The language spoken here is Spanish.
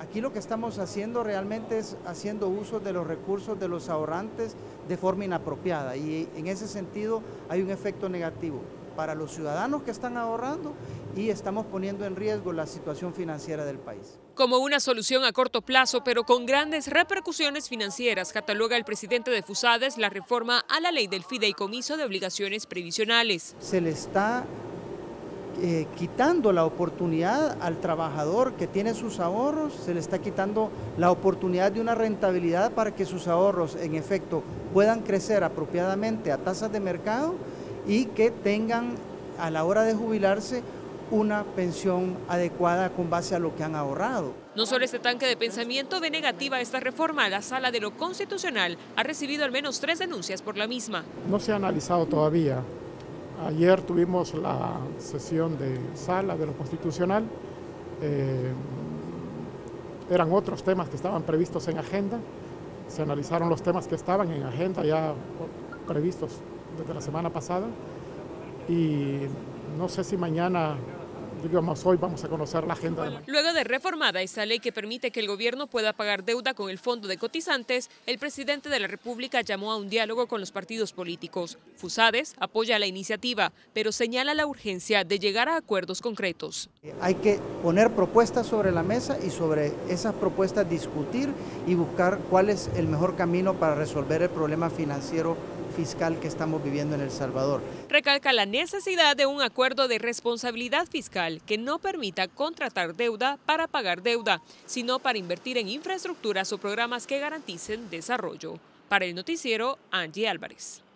Aquí lo que estamos haciendo realmente es haciendo uso de los recursos de los ahorrantes de forma inapropiada y en ese sentido hay un efecto negativo para los ciudadanos que están ahorrando y estamos poniendo en riesgo la situación financiera del país. Como una solución a corto plazo, pero con grandes repercusiones financieras, cataloga el presidente de FUSADES la reforma a la ley del fideicomiso de obligaciones previsionales. Se le está quitando la oportunidad al trabajador que tiene sus ahorros, se le está quitando la oportunidad de una rentabilidad para que sus ahorros en efecto puedan crecer apropiadamente a tasas de mercado y que tengan a la hora de jubilarse una pensión adecuada con base a lo que han ahorrado. No solo este tanque de pensamiento ve negativa esta reforma, la Sala de lo Constitucional ha recibido al menos 3 denuncias por la misma. No se ha analizado todavía. Ayer tuvimos la sesión de Sala de lo Constitucional. Eran otros temas que estaban previstos en agenda. Se analizaron los temas que estaban en agenda ya previstos desde la semana pasada. Y no sé si mañana, digamos hoy, vamos a conocer la agenda. Luego de reformada esta ley que permite que el gobierno pueda pagar deuda con el fondo de cotizantes, el presidente de la República llamó a un diálogo con los partidos políticos. FUSADES apoya la iniciativa, pero señala la urgencia de llegar a acuerdos concretos. Hay que poner propuestas sobre la mesa y sobre esas propuestas discutir y buscar cuál es el mejor camino para resolver el problema financiero fiscal que estamos viviendo en El Salvador. Recalca la necesidad de un acuerdo de responsabilidad fiscal que no permita contratar deuda para pagar deuda, sino para invertir en infraestructuras o programas que garanticen desarrollo. Para el noticiero, Angie Álvarez.